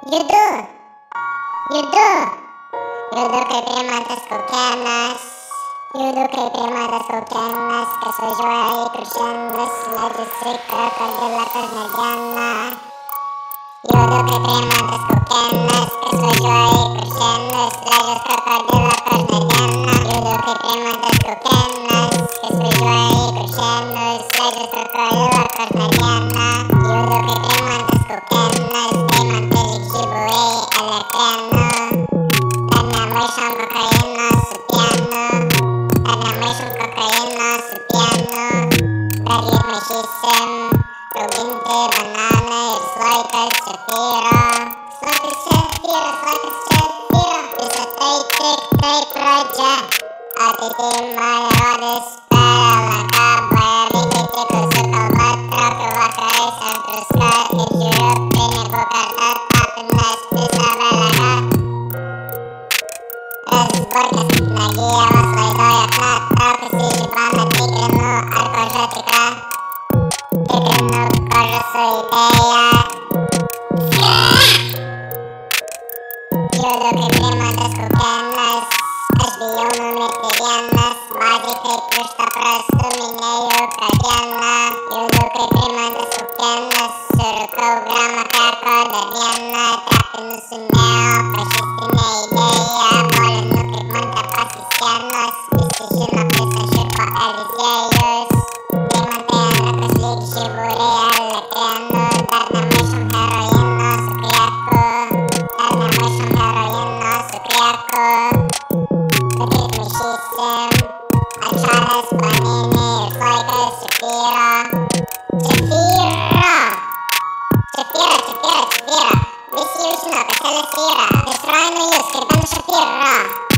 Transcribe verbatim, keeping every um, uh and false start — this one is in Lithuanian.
Judu, judu, judu kaip primantas kokenas, judu kaip primantas kokenas, kas važiuoja į Kuršėnus, leidžiasi krokodilą kas dieną. Judu kaip primantas kokenas, kas važiuoja į Kuršėnus, leidžiasi krokodilą kas dieną. Judu kaip primantas kokenas, kas važiuoja į Kuršėnus, leidžiasi krokodilą kas dieną. Judu kaip primantas kokenas, deimantai lyg žibuoliai elektrėnų. Dar nemaišom kokaino su pienu, dar nemaišom kokaino su pienu. Dar ir maišysim rauginti bananai ir sloikas šefyro. Sloikas šefyro, sloikas šefyro. Visa tai tik tai pradžia, ateity mane rodys per lnk. Bajernikai tikrų su kalba traukiu vakarais ant druska ir žiūriu pinigų kartą tapinas visą vėliavą. Resburgas Nagijevas laidoja ką, traukiusi žibaną, tikrinu ar koža tikra, tikrinu kožą su idėja. Judu kaip rimantas kokenas, aš bijau numirti vienas, badžiai kaip vištą prastuminėju kasdieną. Judu kaip rimantas kokenas, surūkau gramą krako dar vieną, trapinu su neofašistinė idėja. Molinu kaip manta paskui sienos, visi žino visą šiurpo Eliziejus. Deimantai ant rankos lyg žibuoliai elektrėnų, dar nemaišom heroino su krieku, dar nemaišom heroino su krieku. Bet kaip maišysim atšalęs planinį ir sloikas šefyro. Šefyro! Šefyro, šefyro, šefyro. Visi jau žino, kas Elis yra. Destroinu jūs kaip Ben Šefyro.